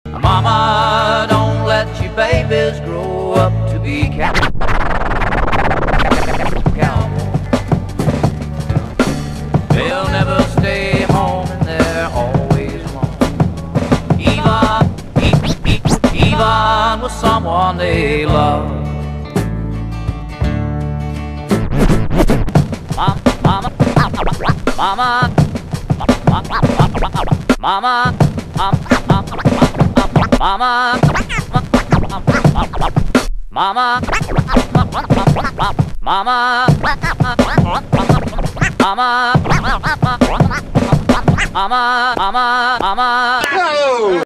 Mama, don't let your babies grow up to be cowboys. They'll never stay home and they're always alone. Even with someone they love. Mama, Mama, Mama, Mama,